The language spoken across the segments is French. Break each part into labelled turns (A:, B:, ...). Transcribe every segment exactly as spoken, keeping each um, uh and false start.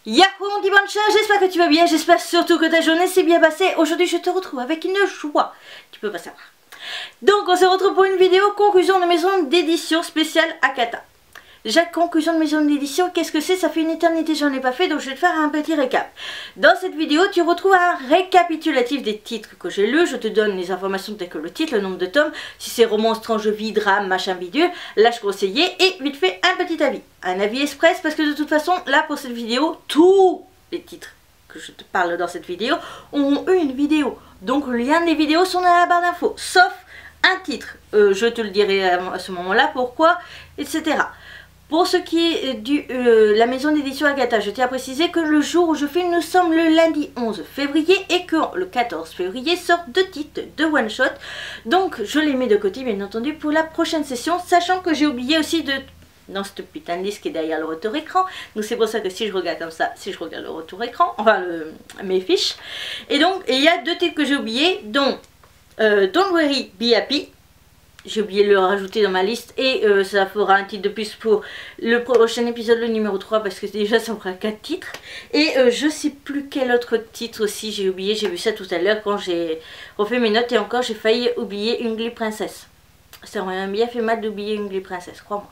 A: Yahoo mon petit bancha, j'espère que tu vas bien, j'espère surtout que ta journée s'est bien passée. Aujourd'hui je te retrouve avec une joie, tu peux pas savoir. Donc on se retrouve pour une vidéo conclusion de maison d'édition spéciale Akata. Déjà conclusion de maison d'édition, qu'est-ce que c'est? Ça fait une éternité j'en ai pas fait, donc je vais te faire un petit récap. Dans cette vidéo tu retrouves un récapitulatif des titres que j'ai lus, je te donne les informations telles que le titre, le nombre de tomes, si c'est romance, tranche de vie, drame, machin bidule, l'âge conseillé et vite fait un petit avis. Un avis express parce que de toute façon là pour cette vidéo, tous les titres que je te parle dans cette vidéo ont eu une vidéo. Donc le lien des vidéos sont dans la barre d'infos, sauf un titre. Euh, je te le dirai à ce moment-là, pourquoi, et cetera. Pour ce qui est de euh, la maison d'édition Akata, je tiens à préciser que le jour où je filme, nous sommes le lundi onze février et que le quatorze février sortent deux titres de one shot. Donc je les mets de côté bien entendu pour la prochaine session, sachant que j'ai oublié aussi de... dans cette putain de liste qui est derrière le retour écran. Donc c'est pour ça que si je regarde comme ça, si je regarde le retour écran, enfin le, mes fiches. Et donc il y a deux titres que j'ai oubliés, dont euh, Don't Worry Be Happy. J'ai oublié de le rajouter dans ma liste et euh, ça fera un titre de plus pour le prochain épisode, le numéro trois, parce que déjà ça me fera quatre titres. Et euh, je sais plus quel autre titre aussi j'ai oublié, j'ai vu ça tout à l'heure quand j'ai refait mes notes et encore j'ai failli oublier Ungly Princess. Ça m'a bien fait mal d'oublier Ungly Princess, crois-moi.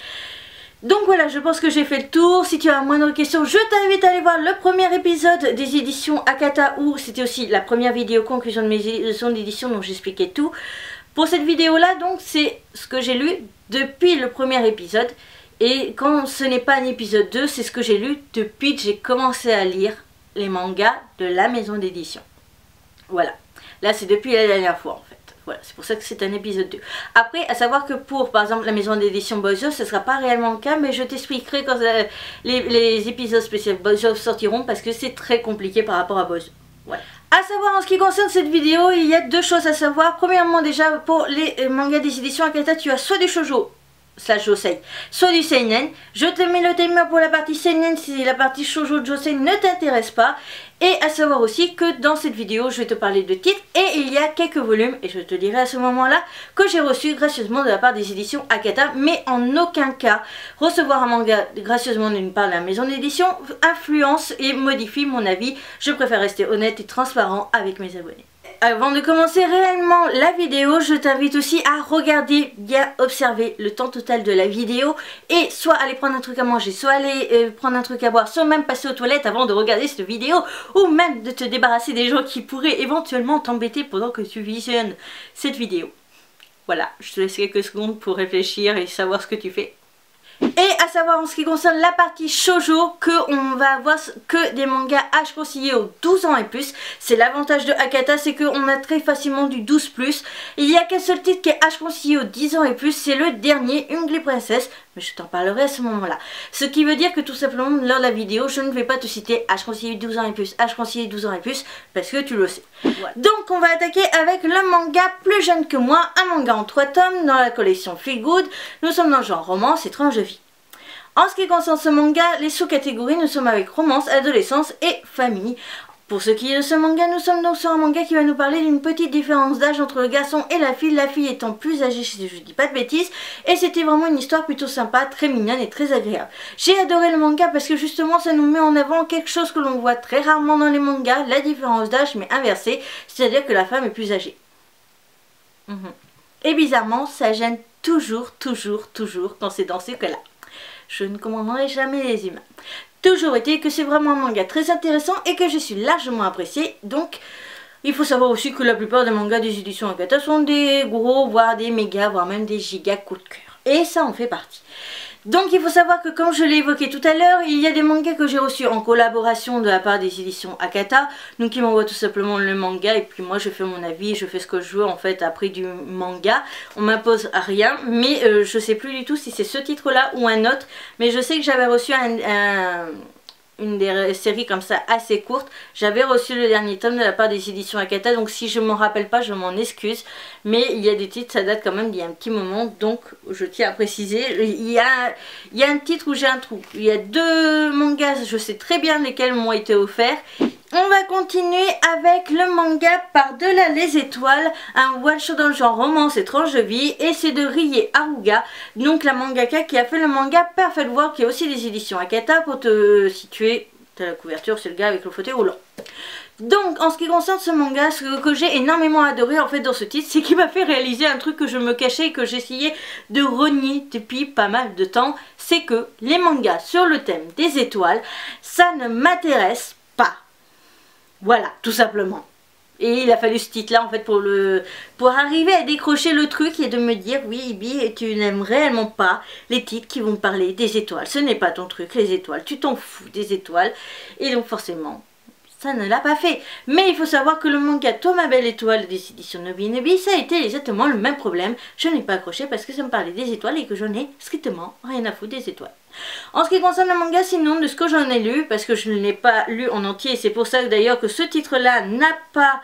A: Donc voilà, je pense que j'ai fait le tour. Si tu as moindre question, je t'invite à aller voir le premier épisode des éditions Akata où c'était aussi la première vidéo conclusion de mes leçons d'édition, donc j'expliquais tout. Pour cette vidéo là, donc c'est ce que j'ai lu depuis le premier épisode. Et quand ce n'est pas un épisode deux, c'est ce que j'ai lu depuis que j'ai commencé à lire les mangas de la maison d'édition. Voilà, là c'est depuis la dernière fois en fait. Voilà, c'est pour ça que c'est un épisode deux. Après, à savoir que pour, par exemple, la maison d'édition Boys, ce ne sera pas réellement le cas, mais je t'expliquerai quand euh, les, les épisodes spéciaux Boys sortiront, parce que c'est très compliqué par rapport à Boys. Voilà. À savoir, en ce qui concerne cette vidéo, il y a deux choses à savoir. Premièrement, déjà, pour les mangas des éditions Akata, tu as soit du shoujo, slash josei, soit du seinen. Je te mets le timer pour la partie seinen si la partie shoujo josei ne t'intéresse pas. Et à savoir aussi que dans cette vidéo, je vais te parler de titres et il y a quelques volumes, et je te dirai à ce moment-là, que j'ai reçu gracieusement de la part des éditions Akata, mais en aucun cas, recevoir un manga gracieusement d'une part de la maison d'édition influence et modifie mon avis. Je préfère rester honnête et transparent avec mes abonnés. Avant de commencer réellement la vidéo, je t'invite aussi à regarder, bien observer le temps total de la vidéo et soit aller prendre un truc à manger, soit aller euh, prendre un truc à boire, soit même passer aux toilettes avant de regarder cette vidéo, ou même de te débarrasser des gens qui pourraient éventuellement t'embêter pendant que tu visionnes cette vidéo. Voilà, je te laisse quelques secondes pour réfléchir et savoir ce que tu fais. Et à savoir en ce qui concerne la partie shoujo, qu'on va avoir que des mangas âge conseillé aux douze ans et plus. C'est l'avantage de Akata, c'est qu'on a très facilement du douze plus. Il n'y a qu'un seul titre qui est âge conseillé aux dix ans et plus, c'est le dernier, Ungly Princess. Mais je t'en parlerai à ce moment-là. Ce qui veut dire que tout simplement, lors de la vidéo, je ne vais pas te citer âge conseillé douze ans et plus, âge conseillé douze ans et plus, parce que tu le sais. Voilà. Donc on va attaquer avec le manga Plus jeune que moi, un manga en trois tomes dans la collection Feel Good. Nous sommes dans le genre romance et tranche de vie. En ce qui concerne ce manga, les sous-catégories, nous sommes avec romance, adolescence et famille. Pour ce qui est de ce manga, nous sommes donc sur un manga qui va nous parler d'une petite différence d'âge entre le garçon et la fille, la fille étant plus âgée si je dis pas de bêtises, et c'était vraiment une histoire plutôt sympa, très mignonne et très agréable. J'ai adoré le manga parce que justement ça nous met en avant quelque chose que l'on voit très rarement dans les mangas, la différence d'âge mais inversée, c'est-à-dire que la femme est plus âgée. Mmh. Et bizarrement, ça gêne toujours, toujours, toujours quand c'est dans ce cas-là. Je ne comprendrai jamais les humains. Toujours été que c'est vraiment un manga très intéressant et que je suis largement apprécié. Donc, il faut savoir aussi que la plupart des mangas des éditions Akata sont des gros, voire des méga, voire même des giga coups de cœur. Et ça en fait partie. Donc il faut savoir que comme je l'ai évoqué tout à l'heure, il y a des mangas que j'ai reçus en collaboration de la part des éditions Akata. Donc ils m'envoient tout simplement le manga et puis moi je fais mon avis, je fais ce que je veux en fait après du manga. On m'impose rien, mais euh, je sais plus du tout si c'est ce titre là ou un autre. Mais je sais que j'avais reçu un... un une des séries comme ça assez courte. J'avais reçu le dernier tome de la part des éditions Akata, donc si je m'en rappelle pas je m'en excuse, mais il y a des titres, ça date quand même d'il y a un petit moment, donc je tiens à préciser. Il y a, il y a un titre où j'ai un trou, il y a deux mangas, je sais très bien lesquels m'ont été offerts. On va continuer avec le manga Par-delà les étoiles, un one shot dans le genre romance et tranche de vie, et c'est de Rie Haruga, donc la mangaka qui a fait le manga Perfect World, qui est aussi des éditions Akata, pour te situer T'as la couverture, c'est le gars avec le fauteuil roulant. Donc en ce qui concerne ce manga, ce que j'ai énormément adoré en fait dans ce titre, c'est qu'il m'a fait réaliser un truc que je me cachais et que j'essayais de renier depuis pas mal de temps, c'est que les mangas sur le thème des étoiles, ça ne m'intéresse pas. Voilà, tout simplement. Et il a fallu ce titre là en fait pour le pour arriver à décrocher le truc et de me dire oui Ibi, tu n'aimes réellement pas les titres qui vont parler des étoiles. Ce n'est pas ton truc les étoiles, tu t'en fous des étoiles. Et donc forcément ça ne l'a pas fait. Mais il faut savoir que le manga Toi ma belle étoile des éditions Nobinobi, ça a été exactement le même problème. Je n'ai pas accroché parce que ça me parlait des étoiles et que je n'ai strictement rien à foutre des étoiles. En ce qui concerne le manga, sinon de ce que j'en ai lu, parce que je ne l'ai pas lu en entier, et c'est pour ça d'ailleurs que ce titre-là n'a pas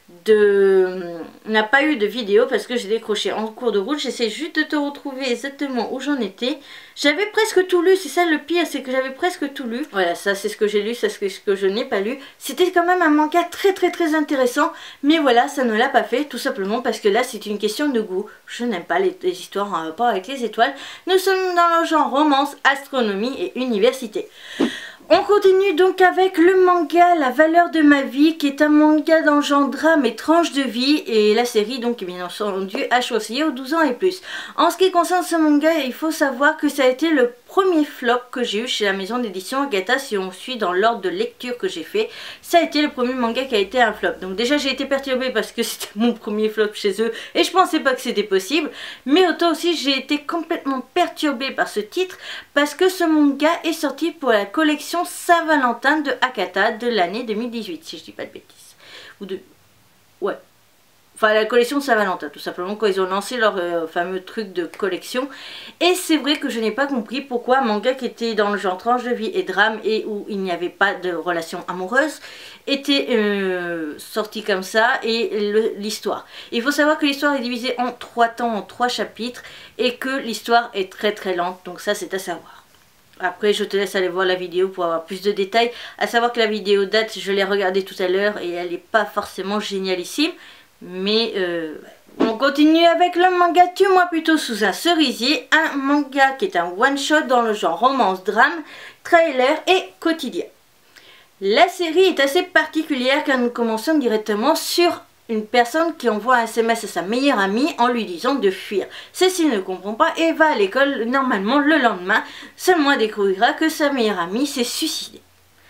A: de n'a pas eu de vidéo parce que j'ai décroché en cours de route. J'essaie juste de te retrouver exactement où j'en étais. J'avais presque tout lu, c'est ça le pire, c'est que j'avais presque tout lu. Voilà, ça c'est ce que j'ai lu, ça c'est ce que je n'ai pas lu. C'était quand même un manga très très très intéressant, mais voilà, ça ne l'a pas fait, tout simplement parce que là c'est une question de goût. Je n'aime pas les, les histoires en rapport avec les étoiles. Nous sommes dans le genre romance, astronomie et université. On continue donc avec le manga La valeur de ma vie, qui est un manga dans le genre drame et tranche de vie, et la série donc bien entendu a choisi aux douze ans et plus. En ce qui concerne ce manga, il faut savoir que ça a été le premier flop que j'ai eu chez la maison d'édition Agatha. Si on suit dans l'ordre de lecture que j'ai fait, ça a été le premier manga qui a été un flop. Donc déjà j'ai été perturbée parce que c'était mon premier flop chez eux et je pensais pas que c'était possible, mais autant aussi j'ai été complètement perturbée par ce titre parce que ce manga est sorti pour la collection Saint-Valentin de Akata de l'année deux mille dix-huit, si je dis pas de bêtises. Ou de... Ouais. Enfin, la collection Saint-Valentin, tout simplement, quand ils ont lancé leur euh, fameux truc de collection. Et c'est vrai que je n'ai pas compris pourquoi un manga qui était dans le genre tranche de vie et drame et où il n'y avait pas de relation amoureuse était euh, sorti comme ça, et l'histoire. Il faut savoir que l'histoire est divisée en trois temps, en trois chapitres, et que l'histoire est très très lente, donc ça c'est à savoir. Après je te laisse aller voir la vidéo pour avoir plus de détails, à savoir que la vidéo date, je l'ai regardée tout à l'heure et elle n'est pas forcément génialissime. Mais euh, on continue avec le manga Tue-moi plutôt sous un cerisier, un manga qui est un one-shot dans le genre romance, drame, trailer et quotidien. La série est assez particulière car nous commençons directement sur une personne qui envoie un S M S à sa meilleure amie en lui disant de fuir. Celle-ci ne comprend pas et va à l'école normalement le lendemain, seulement elle découvrira que sa meilleure amie s'est suicidée.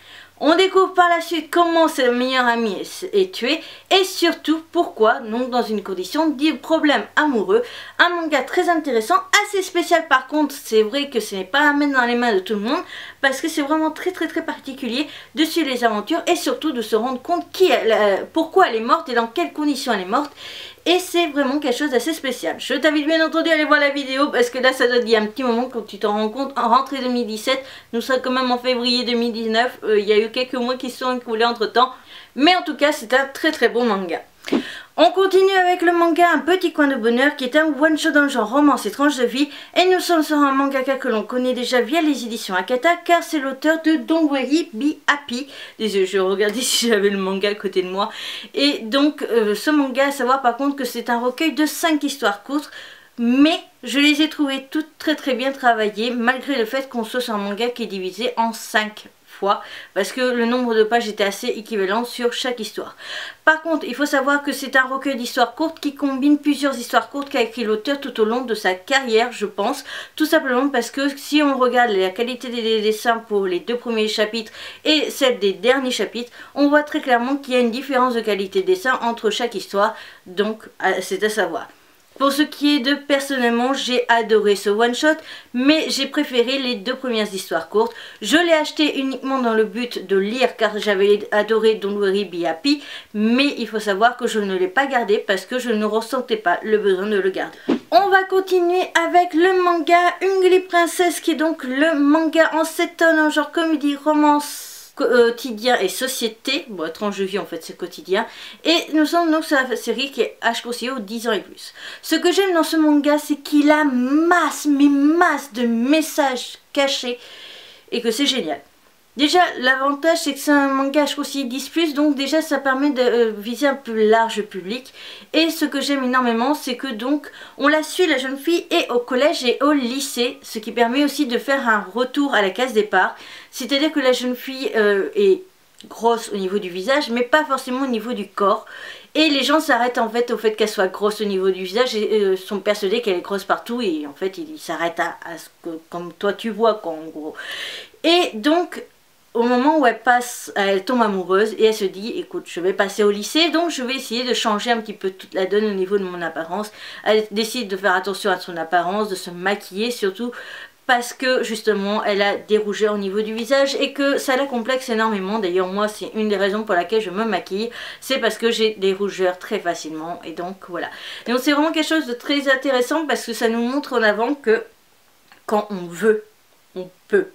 A: On découvre par la suite comment sa meilleure amie est, est tuée et surtout pourquoi, donc dans une condition de problème amoureux. Un manga très intéressant, assez spécial par contre, c'est vrai que ce n'est pas à mettre dans les mains de tout le monde parce que c'est vraiment très très très particulier de suivre les aventures et surtout de se rendre compte qui elle, euh, pourquoi elle est morte et dans quelles conditions elle est morte. Et c'est vraiment quelque chose d'assez spécial. Je t'invite bien entendu à aller voir la vidéo parce que là ça doit dire un petit moment quand tu t'en rends compte. En rentrée deux mille dix-sept, nous sommes quand même en février deux mille dix-neuf. Il euh, y a eu quelques mois qui se sont écoulés entre temps. Mais en tout cas c'est un très très bon manga. On continue avec le manga Un petit coin de bonheur qui est un one shot dans le genre romance et tranche de vie. Et nous sommes sur un mangaka que l'on connaît déjà via les éditions Akata car c'est l'auteur de Don't Worry Be Happy. Désolé, je regardais si j'avais le manga à côté de moi. Et donc euh, ce manga, à savoir par contre que c'est un recueil de cinq histoires courtes. Mais je les ai trouvées toutes très très bien travaillées malgré le fait qu'on soit sur un manga qui est divisé en cinq fois parce que le nombre de pages était assez équivalent sur chaque histoire. Par contre, il faut savoir que c'est un recueil d'histoires courtes qui combine plusieurs histoires courtes qu'a écrit l'auteur tout au long de sa carrière, je pense. Tout simplement parce que si on regarde la qualité des dessins pour les deux premiers chapitres et celle des derniers chapitres, on voit très clairement qu'il y a une différence de qualité de dessin entre chaque histoire, donc c'est à savoir. Pour ce qui est de personnellement, j'ai adoré ce one shot, mais j'ai préféré les deux premières histoires courtes. Je l'ai acheté uniquement dans le but de lire car j'avais adoré Don't Worry Be Happy, mais il faut savoir que je ne l'ai pas gardé parce que je ne ressentais pas le besoin de le garder. On va continuer avec le manga Hungry Princess qui est donc le manga en sept tomes en genre comédie romance quotidien et société, bon tranche de vie en fait c'est quotidien, et nous sommes donc sur la série qui est H conseillé aux dix ans et plus. Ce que j'aime dans ce manga c'est qu'il a masse, mais masse de messages cachés et que c'est génial. Déjà, l'avantage c'est que c'est un manga H conseillé dix plus, donc déjà ça permet de euh, viser un plus large public. Et ce que j'aime énormément, c'est que donc on la suit, la jeune fille, et au collège et au lycée, ce qui permet aussi de faire un retour à la case départ. C'est-à-dire que la jeune fille euh, est grosse au niveau du visage, mais pas forcément au niveau du corps. Et les gens s'arrêtent en fait au fait qu'elle soit grosse au niveau du visage et euh, sont persuadés qu'elle est grosse partout, et en fait ils s'arrêtent à, à ce que, comme toi tu vois quoi, en gros. Et donc au moment où elle passe, elle tombe amoureuse et elle se dit écoute, je vais passer au lycée, donc je vais essayer de changer un petit peu toute la donne au niveau de mon apparence. Elle décide de faire attention à son apparence, de se maquiller surtout, parce que justement elle a des rougeurs au niveau du visage et que ça la complexe énormément. D'ailleurs moi c'est une des raisons pour laquelle je me maquille, c'est parce que j'ai des rougeurs très facilement, et donc voilà. Et donc c'est vraiment quelque chose de très intéressant parce que ça nous montre en avant que quand on veut, on peut.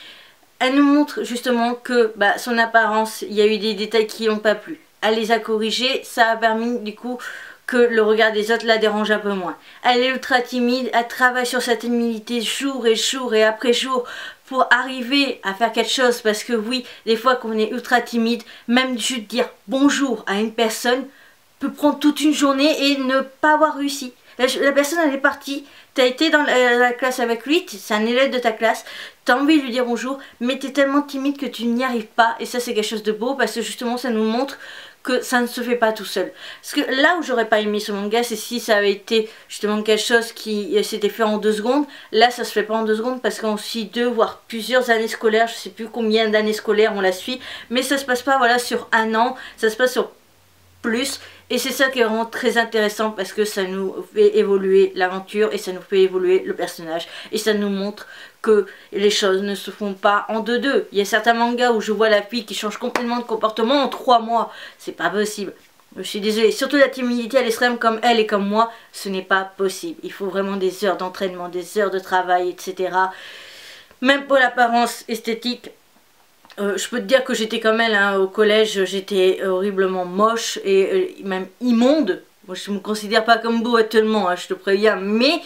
A: Elle nous montre justement que bah, son apparence, il y a eu des détails qui n'ont pas plu. Elle les a corrigés, ça a permis du coup que le regard des autres la dérange un peu moins. Elle est ultra timide, elle travaille sur sa timidité jour et jour et après jour pour arriver à faire quelque chose, parce que oui, des fois qu'on est ultra timide, même juste dire bonjour à une personne peut prendre toute une journée et ne pas avoir réussi. La, la personne elle est partie, tu as été dans la, la classe avec lui, c'est un élève de ta classe, tu as envie de lui dire bonjour, mais tu es tellement timide que tu n'y arrives pas, et ça c'est quelque chose de beau parce que justement ça nous montre que ça ne se fait pas tout seul. Parce que là où j'aurais pas aimé ce manga, c'est si ça avait été justement quelque chose qui s'était fait en deux secondes. Là ça se fait pas en deux secondes parce qu'on suit deux voire plusieurs années scolaires, je sais plus combien d'années scolaires on la suit, mais ça se passe pas voilà sur un an, ça se passe sur plus. Et c'est ça qui est vraiment très intéressant parce que ça nous fait évoluer l'aventure et ça nous fait évoluer le personnage. Et ça nous montre que les choses ne se font pas en deux deux. Il y a certains mangas où je vois la fille qui change complètement de comportement en trois mois. C'est pas possible. Je suis désolée. Surtout la timidité à l'extrême comme elle et comme moi, ce n'est pas possible. Il faut vraiment des heures d'entraînement, des heures de travail, et cetera. Même pour l'apparence esthétique. Euh, je peux te dire que j'étais comme elle, hein, au collège, j'étais horriblement moche et euh, même immonde. Moi je me considère pas comme beau actuellement, hein, je te préviens, mais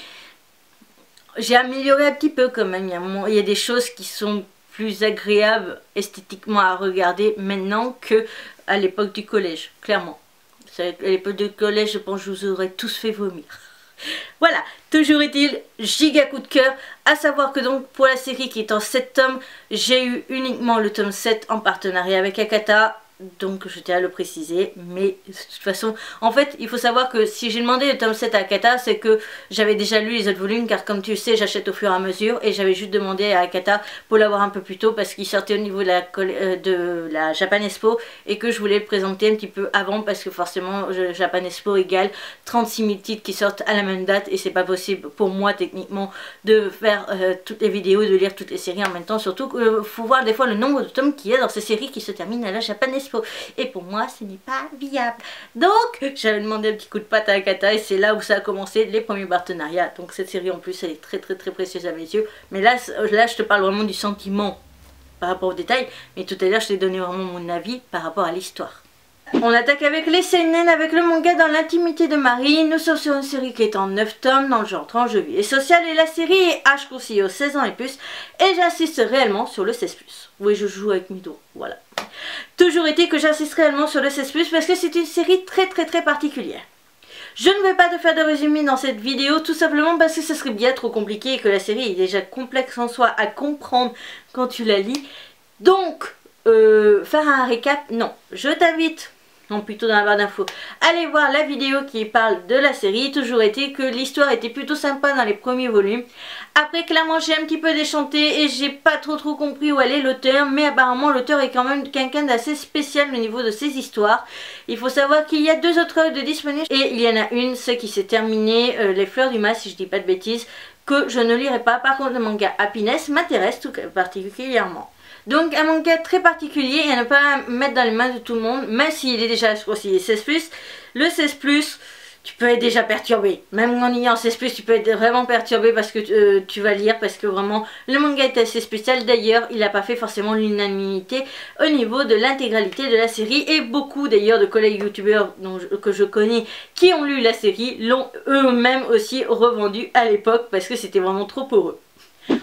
A: j'ai amélioré un petit peu quand même. Il y a, il y a des choses qui sont plus agréables esthétiquement à regarder maintenant que à l'époque du collège, clairement. À l'époque du collège, je pense que je vous aurais tous fait vomir. Voilà, toujours est-il, giga coup de cœur, à savoir que donc pour la série qui est en sept tomes, j'ai eu uniquement le tome sept en partenariat avec Akata, donc je tiens à le préciser, mais de toute façon, en fait, il faut savoir que si j'ai demandé le tome sept à Akata, c'est que j'avais déjà lu les autres volumes, car comme tu le sais, j'achète au fur et à mesure, et j'avais juste demandé à Akata pour l'avoir un peu plus tôt, parce qu'il sortait au niveau de la, euh, de la Japan Expo, et que je voulais le présenter un petit peu avant, parce que forcément, Japan Expo égale trente-six mille titres qui sortent à la même date, et c'est pas possible pour moi, techniquement, de faire euh, toutes les vidéos, de lire toutes les séries en même temps, surtout qu'il euh, faut voir des fois le nombre de tomes qu'il y a dans ces séries qui se terminent à la Japan Expo. Et pour moi ce n'est pas viable. Donc j'avais demandé un petit coup de patte à Akata et c'est là où ça a commencé les premiers partenariats. Donc cette série en plus elle est très très très précieuse à mes yeux. Mais là, là je te parle vraiment du sentiment par rapport aux détails. Mais tout à l'heure je t'ai donné vraiment mon avis par rapport à l'histoire. On attaque avec les seinen, avec le manga Dans l'intimité de Marie. Nous sommes sur une série qui est en neuf tomes dans le genre tranche de vie et social, et la série est H conseillée aux seize ans et plus, et j'insiste réellement sur le seize plus. Oui, je joue avec mes doigts, voilà. Toujours été que j'insiste réellement sur le seize plus parce que c'est une série très très très particulière. Je ne vais pas te faire de résumé dans cette vidéo, tout simplement parce que ce serait bien trop compliqué et que la série est déjà complexe en soi à comprendre quand tu la lis. Donc, euh, faire un récap, non. Je t'invite, non plutôt dans la barre d'infos, allez voir la vidéo qui parle de la série. Toujours été que l'histoire était plutôt sympa dans les premiers volumes. Après clairement j'ai un petit peu déchanté et j'ai pas trop trop compris où allait l'auteur, mais apparemment l'auteur est quand même quelqu'un d'assez spécial au niveau de ses histoires. Il faut savoir qu'il y a deux autres œuvres de disponibles et il y en a une, celle qui s'est terminée, euh, Les Fleurs du Mal si je dis pas de bêtises, que je ne lirai pas. Par contre le manga Happiness m'intéresse tout particulièrement. Donc un manga très particulier et à ne pas mettre dans les mains de tout le monde, même s'il est déjà aussi seize plus. Le seize plus, tu peux être déjà perturbé. Même en ayant seize plus, tu peux être vraiment perturbé parce que euh, tu vas lire, parce que vraiment le manga est assez spécial. D'ailleurs, il n'a pas fait forcément l'unanimité au niveau de l'intégralité de la série. Et beaucoup d'ailleurs de collègues youtubeurs que je connais qui ont lu la série l'ont eux-mêmes aussi revendu à l'époque parce que c'était vraiment trop pour eux.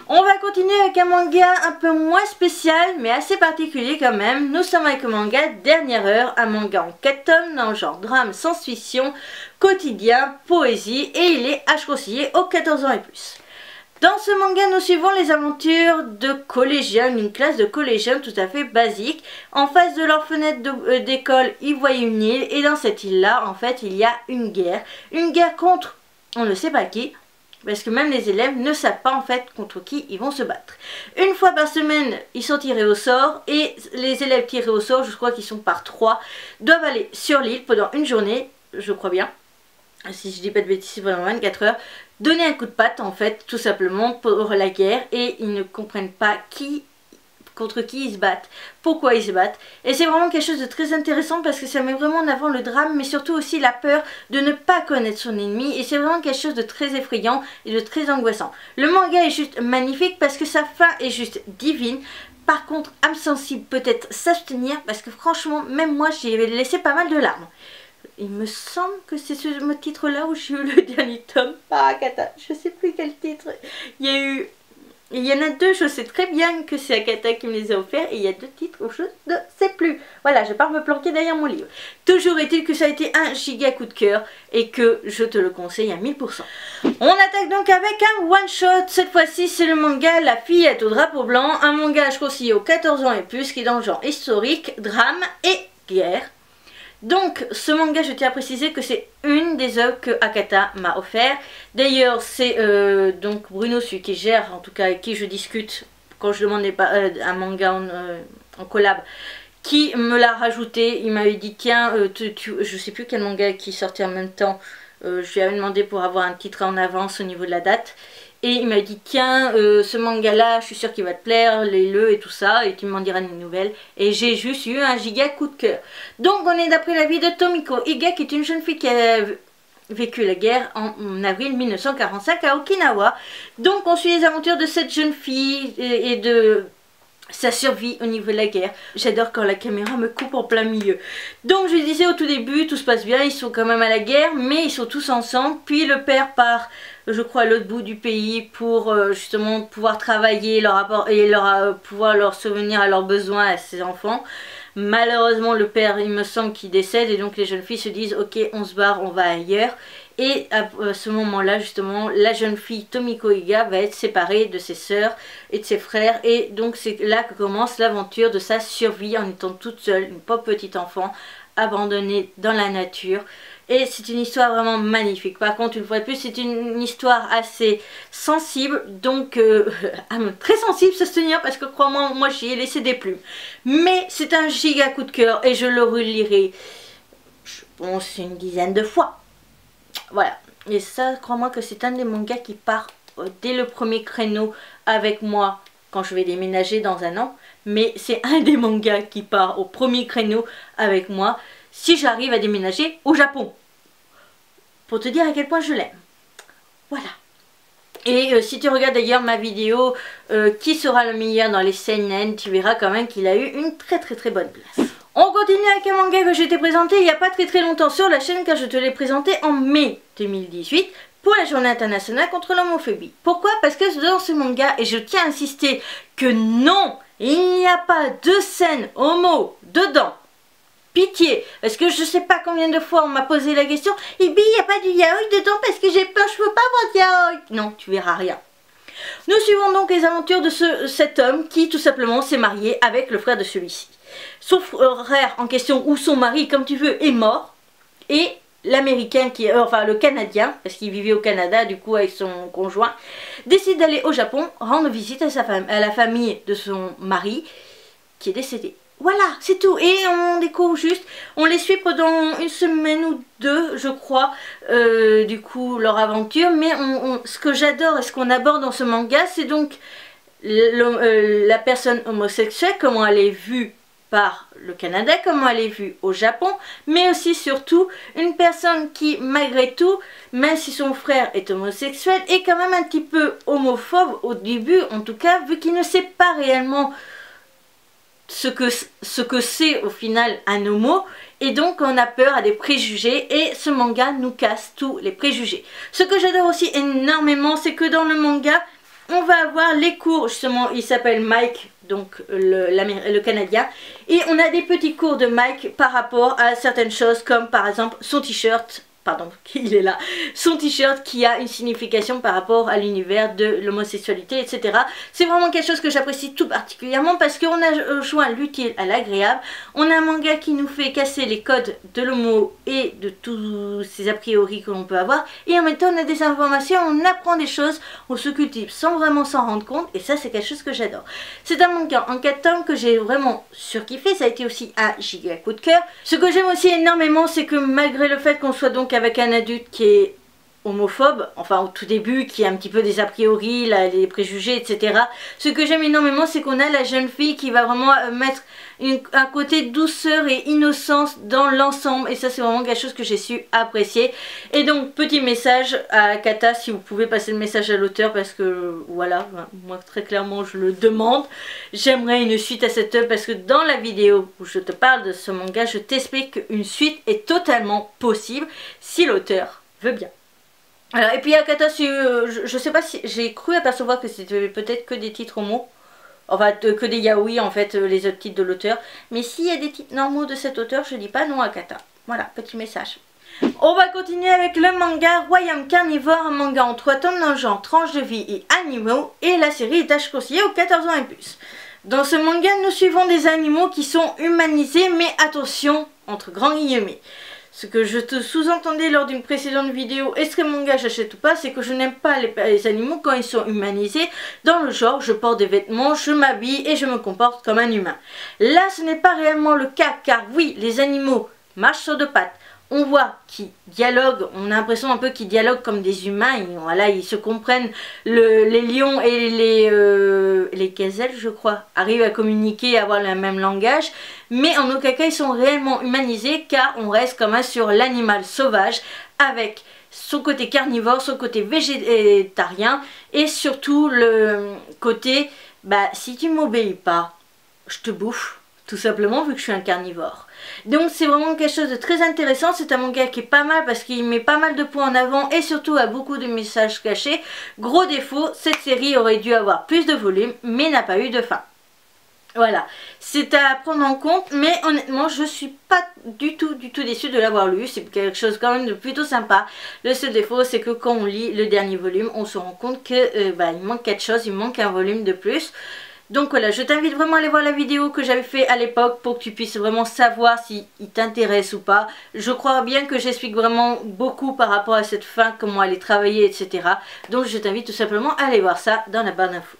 A: On va continuer avec un manga un peu moins spécial mais assez particulier quand même. Nous sommes avec le manga Dernière Heure, un manga en quatre tomes dans le genre drame, science-fiction, quotidien, poésie et il est âge conseillé aux quatorze ans et plus. Dans ce manga, nous suivons les aventures de collégiens, une classe de collégiens tout à fait basique. En face de leur fenêtre d'école, euh, ils voient une île et dans cette île-là, en fait, il y a une guerre. Une guerre contre, on ne sait pas qui, parce que même les élèves ne savent pas en fait contre qui ils vont se battre. Une fois par semaine, ils sont tirés au sort et les élèves tirés au sort, je crois qu'ils sont par trois, doivent aller sur l'île pendant une journée, je crois bien. Si je dis pas de bêtises, pendant vingt-quatre heures, donner un coup de patte en fait, tout simplement pour la guerre et ils ne comprennent pas qui, contre qui ils se battent, pourquoi ils se battent. Et c'est vraiment quelque chose de très intéressant parce que ça met vraiment en avant le drame mais surtout aussi la peur de ne pas connaître son ennemi et c'est vraiment quelque chose de très effrayant et de très angoissant. Le manga est juste magnifique parce que sa fin est juste divine. Par contre, âme sensible peut-être s'abstenir parce que franchement, même moi j'ai laissé pas mal de larmes. Il me semble que c'est ce titre-là où j'ai eu le dernier tome par Akata. Je sais plus quel titre. Il y a eu... Il y en a deux, je sais très bien que c'est Akata qui me les a offerts. Et il y a deux titres où je ne sais plus. Voilà, je vais pas me planquer derrière mon livre. Toujours est-il que ça a été un giga coup de cœur. Et que je te le conseille à mille pour cent. On attaque donc avec un one-shot. Cette fois-ci, c'est le manga La fillette au drapeau blanc. Un manga, je conseille aux quatorze ans et plus, qui est dans le genre historique, drame et guerre. Donc ce manga, je tiens à préciser que c'est une des œuvres que Akata m'a offert. D'ailleurs c'est euh, donc Bruno, celui qui gère, en tout cas avec qui je discute quand je demande euh, un manga en, euh, en collab, qui me l'a rajouté. Il m'avait dit tiens, euh, tu, tu, je sais plus quel manga qui sortait en même temps, euh, je lui avais demandé pour avoir un titre en avance au niveau de la date. Et il m'a dit tiens, euh, ce manga là je suis sûre qu'il va te plaire, lis-le et tout ça, et tu m'en diras des nouvelles. Et j'ai juste eu un giga coup de cœur. Donc on est d'après la vie de Tomiko Iga, qui est une jeune fille qui a vécu la guerre en, en avril mille neuf cent quarante-cinq à Okinawa. Donc on suit les aventures de cette jeune fille et, et de sa survie au niveau de la guerre. J'adore quand la caméra me coupe en plein milieu. Donc je disais au tout début, tout se passe bien, ils sont quand même à la guerre, mais ils sont tous ensemble. Puis le père part, je crois, à l'autre bout du pays pour euh, justement pouvoir travailler leur apport et leur, euh, pouvoir leur souvenir à leurs besoins à ses enfants. Malheureusement le père, il me semble qu'il décède et donc les jeunes filles se disent ok, on se barre, on va ailleurs. Et à ce moment-là, justement, la jeune fille Tomiko Iga va être séparée de ses sœurs et de ses frères. Et donc c'est là que commence l'aventure de sa survie en étant toute seule, une pauvre petite enfant abandonnée dans la nature. Et c'est une histoire vraiment magnifique. Par contre, une fois de plus, c'est une histoire assez sensible. Donc, euh, très sensible se tenir parce que crois-moi, moi j'y ai laissé des plumes. Mais c'est un giga coup de cœur et je le relirai, je pense, une dizaine de fois. Voilà, et ça, crois-moi que c'est un des mangas qui part euh, dès le premier créneau avec moi quand je vais déménager dans un an. Mais c'est un des mangas qui part au premier créneau avec moi si j'arrive à déménager au Japon. Pour te dire à quel point je l'aime. Voilà. Et euh, si tu regardes d'ailleurs ma vidéo euh, qui sera le meilleur dans les seinen, tu verras quand même qu'il a eu une très très très bonne place. On continue avec un manga que je t'ai présenté il n'y a pas très très longtemps sur la chaîne car je te l'ai présenté en mai deux mille dix-huit pour la journée internationale contre l'homophobie. Pourquoi? Parce que dans ce manga, et je tiens à insister que non, il n'y a pas de scène homo dedans. Pitié, parce que je sais pas combien de fois on m'a posé la question, et bien il n'y a pas du yaoi dedans parce que j'ai peur, je veux pas voir de yaoi. Non, tu verras rien. Nous suivons donc les aventures de ce, cet homme qui tout simplement s'est marié avec le frère de celui-ci. Son frère en question, ou son mari comme tu veux, est mort. Et l'américain, qui est, enfin le canadien, parce qu'il vivait au Canada du coup avec son conjoint, décide d'aller au Japon rendre visite à, sa femme, à la famille de son mari qui est décédé. Voilà, c'est tout. Et on découvre juste, on les suit pendant une semaine ou deux, je crois, euh, du coup, leur aventure. Mais on, on, ce que j'adore et ce qu'on aborde dans ce manga, c'est donc le, euh, la personne homosexuelle, comment elle est vue par le Canada, comment elle est vue au Japon, mais aussi surtout une personne qui, malgré tout, même si son frère est homosexuel, est quand même un petit peu homophobe au début, en tout cas, vu qu'il ne sait pas réellement ce que ce que c'est au final un homo, et donc on a peur à des préjugés, et ce manga nous casse tous les préjugés. Ce que j'adore aussi énormément, c'est que dans le manga on va avoir les cours, justement, il s'appelle Mike, donc le, le Canadien, et on a des petits cours de Mike par rapport à certaines choses, comme par exemple son t-shirt, pardon, il est là, son t-shirt qui a une signification par rapport à l'univers de l'homosexualité, et cetera. C'est vraiment quelque chose que j'apprécie tout particulièrement parce qu'on a joint l'utile à l'agréable. On a un manga qui nous fait casser les codes de l'homo et de tous ces a priori que l'on peut avoir, et en même temps on a des informations, on apprend des choses, on se cultive sans vraiment s'en rendre compte, et ça c'est quelque chose que j'adore. C'est un manga en quatre tomes que j'ai vraiment surkiffé, ça a été aussi un giga coup de cœur. Ce que j'aime aussi énormément, c'est que malgré le fait qu'on soit donc avec un adulte qui est homophobe, enfin au tout début, qui a un petit peu des a priori, là, les préjugés, et cetera. Ce que j'aime énormément, c'est qu'on a la jeune fille qui va vraiment mettre une, un côté douceur et innocence dans l'ensemble, et ça c'est vraiment quelque chose que j'ai su apprécier. Et donc petit message à Kata, si vous pouvez passer le message à l'auteur, parce que voilà, moi très clairement je le demande, j'aimerais une suite à cette œuvre, parce que dans la vidéo où je te parle de ce manga, je t'explique qu'une suite est totalement possible si l'auteur veut bien. Alors, et puis Akata, euh, je, je sais pas si j'ai cru apercevoir que c'était peut-être que des titres homo, enfin euh, que des yaoi en fait, euh, les autres titres de l'auteur, mais s'il y a des titres normaux de cet auteur, je dis pas non à Akata. Voilà, petit message. On va continuer avec le manga Royaume Carnivore, un manga en trois tomes dans le genre tranche de vie et animaux, et la série est âge conseillé aux quatorze ans et plus. Dans ce manga, nous suivons des animaux qui sont humanisés, mais attention, entre grands guillemets. Ce que je te sous-entendais lors d'une précédente vidéo, est-ce que manga j'achète ou pas, c'est que je n'aime pas les, les animaux quand ils sont humanisés, dans le genre je porte des vêtements, je m'habille et je me comporte comme un humain. Là ce n'est pas réellement le cas, car oui, les animaux marchent sur deux pattes, on voit qu'ils dialoguent, on a l'impression un peu qu'ils dialoguent comme des humains, et voilà, ils se comprennent, le, les lions et les, euh, les gazelles je crois, arrivent à communiquer, à avoir le même langage, mais en aucun cas ils sont réellement humanisés, car on reste quand même sur l'animal sauvage, avec son côté carnivore, son côté végétarien, et surtout le côté, bah si tu m'obéis pas, je te bouffe, tout simplement vu que je suis un carnivore. Donc c'est vraiment quelque chose de très intéressant, c'est un manga qui est pas mal parce qu'il met pas mal de points en avant et surtout a beaucoup de messages cachés. Gros défaut, cette série aurait dû avoir plus de volume mais n'a pas eu de fin. Voilà, c'est à prendre en compte, mais honnêtement je suis pas du tout du tout déçue de l'avoir lu, c'est quelque chose quand même de plutôt sympa. Le seul défaut c'est que quand on lit le dernier volume, on se rend compte que euh, bah, il manque quelque chose, il manque un volume de plus. Donc voilà, je t'invite vraiment à aller voir la vidéo que j'avais fait à l'époque pour que tu puisses vraiment savoir si il t'intéresse ou pas. Je crois bien que j'explique vraiment beaucoup par rapport à cette fin, comment elle est travaillée, et cetera. Donc je t'invite tout simplement à aller voir ça dans la barre d'infos.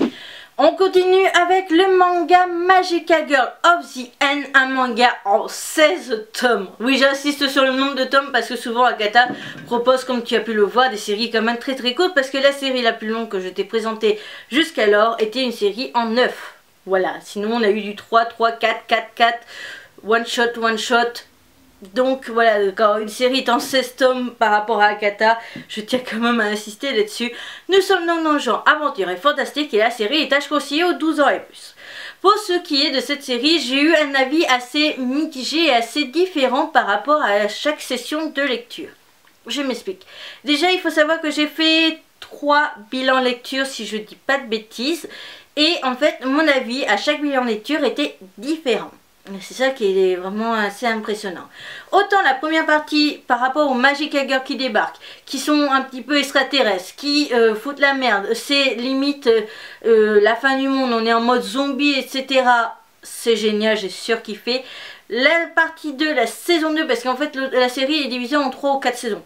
A: On continue avec le manga Magica Girl of the End, un manga en seize tomes. Oui, j'insiste sur le nombre de tomes parce que souvent Akata propose, comme tu as pu le voir, des séries quand même très très courtes, parce que la série la plus longue que je t'ai présentée jusqu'alors était une série en neuf. Voilà, sinon on a eu du trois, trois, quatre, quatre, quatre, one shot, one shot. Donc voilà, quand une série est en seize tomes par rapport à Akata, je tiens quand même à insister là-dessus. Nous sommes donc dans le genre aventure et fantastique et la série est âge conseillé aux douze ans et plus. Pour ce qui est de cette série, j'ai eu un avis assez mitigé et assez différent par rapport à chaque session de lecture. Je m'explique. Déjà, il faut savoir que j'ai fait trois bilans lecture si je dis pas de bêtises. Et en fait, mon avis à chaque bilan lecture était différent. C'est ça qui est vraiment assez impressionnant. Autant la première partie par rapport aux Magica Girl qui débarquent, qui sont un petit peu extraterrestres, qui euh, foutent la merde, c'est limite euh, la fin du monde, on est en mode zombie, et cetera. C'est génial, j'ai surkiffé. La partie deux, la saison deux, parce qu'en fait le, la série est divisée en trois ou quatre saisons.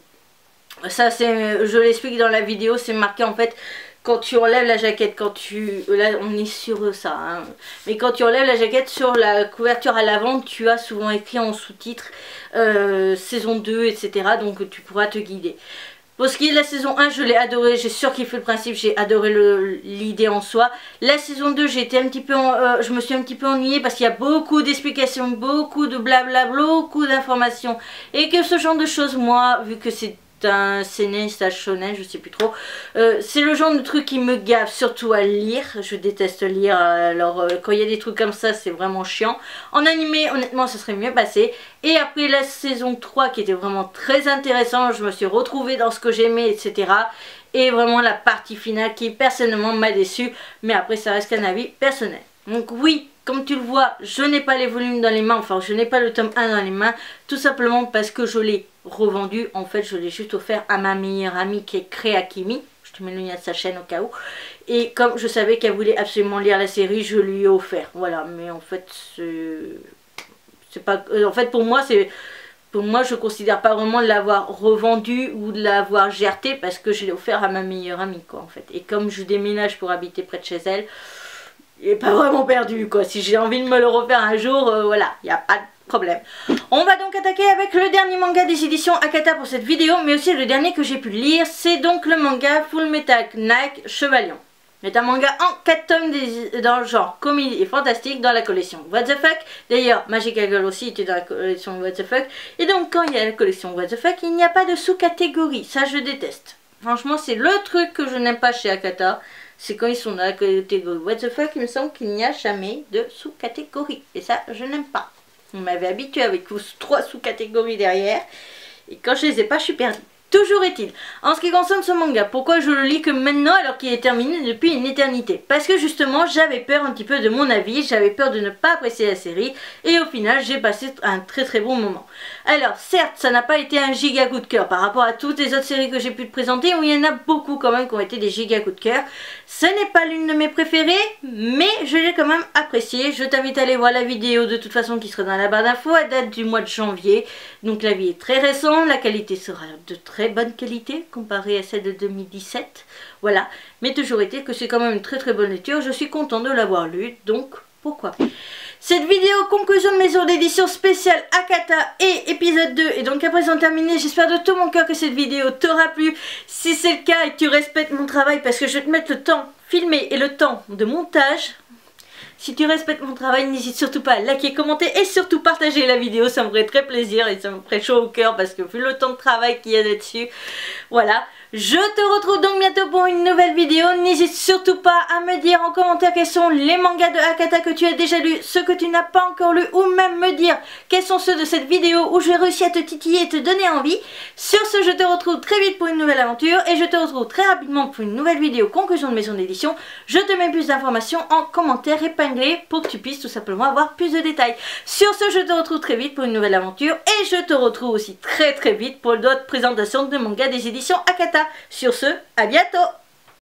A: Ça, c'est, je l'explique dans la vidéo, c'est marqué en fait... Quand tu enlèves la jaquette, quand tu... Là, on est sur ça. Hein. Mais quand tu enlèves la jaquette, sur la couverture à l'avant, tu as souvent écrit en sous-titre euh, saison deux, et cetera. Donc, tu pourras te guider. Pour ce qui est de la saison un, je l'ai adoré. J'ai surkiffé le principe. J'ai adoré l'idée en soi. La saison deux, j'ai été un petit peu... En, euh, je me suis un petit peu ennuyée parce qu'il y a beaucoup d'explications, beaucoup de blabla, beaucoup d'informations. Et que ce genre de choses, moi, vu que c'est... un seinen, stage shonen, je sais plus trop. Euh, c'est le genre de truc qui me gave, surtout à lire. Je déteste lire, alors euh, quand il y a des trucs comme ça, c'est vraiment chiant. En animé, honnêtement, ça serait mieux passé. Et après la saison trois qui était vraiment très intéressante, je me suis retrouvée dans ce que j'aimais, et cetera. Et vraiment la partie finale qui personnellement m'a déçue. Mais après, ça reste qu'un avis personnel. Donc oui, comme tu le vois, je n'ai pas les volumes dans les mains, enfin je n'ai pas le tome un dans les mains, tout simplement parce que je l'ai revendu. En fait, je l'ai juste offert à ma meilleure amie qui est Créakimi. Je te mets le lien de sa chaîne au cas où. Et comme je savais qu'elle voulait absolument lire la série, je lui ai offert. Voilà, mais en fait, c'est pas... En fait, pour moi, c'est... Pour moi, je considère pas vraiment de l'avoir revendu ou de l'avoir gerté parce que je l'ai offert à ma meilleure amie, quoi, en fait. Et comme je déménage pour habiter près de chez elle, il n'est pas vraiment perdu, quoi. Si j'ai envie de me le refaire un jour, euh, voilà, il n'y a pas de problème. On va donc attaquer avec le dernier manga des éditions Akata pour cette vidéo, mais aussi le dernier que j'ai pu lire, c'est donc le manga Full Metal Knight Chevalion. C'est un manga en quatre tomes des, dans le genre comédie et fantastique dans la collection What the Fuck. D'ailleurs, Magical Girl aussi était dans la collection What the Fuck. Et donc quand il y a la collection What the Fuck, il n'y a pas de sous-catégorie. Ça, je déteste. Franchement, c'est le truc que je n'aime pas chez Akata. C'est quand ils sont dans la catégorie What the Fuck, il me semble qu'il n'y a jamais de sous-catégorie. Et ça, je n'aime pas. On m'avait habitué avec vos trois sous-catégories derrière. Et quand je les ai pas, je suis perdue. Toujours est-il, en ce qui concerne ce manga, pourquoi je le lis que maintenant alors qu'il est terminé depuis une éternité? Parce que justement j'avais peur un petit peu de mon avis, j'avais peur de ne pas apprécier la série et au final j'ai passé un très très bon moment. Alors certes ça n'a pas été un giga coup de cœur par rapport à toutes les autres séries que j'ai pu te présenter où il y en a beaucoup quand même qui ont été des giga coups de cœur. Ce n'est pas l'une de mes préférées mais je l'ai quand même appréciée. Je t'invite à aller voir la vidéo de toute façon qui sera dans la barre d'infos, elle date du mois de janvier. Donc la vie est très récente, la qualité sera de très bonne qualité comparée à celle de deux mille dix-sept, voilà, mais toujours été que c'est quand même une très très bonne lecture, je suis contente de l'avoir lu, donc pourquoi pas. Cette vidéo conclusion de maison d'édition spéciale Akata et épisode deux est donc à présent terminée. J'espère de tout mon cœur que cette vidéo t'aura plu. Si c'est le cas et que tu respectes mon travail, parce que je vais te mettre le temps filmé et le temps de montage. Si tu respectes mon travail, n'hésite surtout pas à liker, commenter et surtout partager la vidéo. Ça me ferait très plaisir et ça me ferait chaud au cœur parce que vu le temps de travail qu'il y a là-dessus, voilà. Je te retrouve donc bientôt pour une nouvelle vidéo. N'hésite surtout pas à me dire en commentaire quels sont les mangas de Akata que tu as déjà lus, ceux que tu n'as pas encore lus, ou même me dire quels sont ceux de cette vidéo où j'ai réussi à te titiller et te donner envie. Sur ce, je te retrouve très vite pour une nouvelle aventure et je te retrouve très rapidement pour une nouvelle vidéo conclusion de maison d'édition. Je te mets plus d'informations en commentaire épinglé pour que tu puisses tout simplement avoir plus de détails. Sur ce, je te retrouve très vite pour une nouvelle aventure et je te retrouve aussi très très vite pour d'autres présentations de mangas des éditions Akata. Sur ce, à bientôt!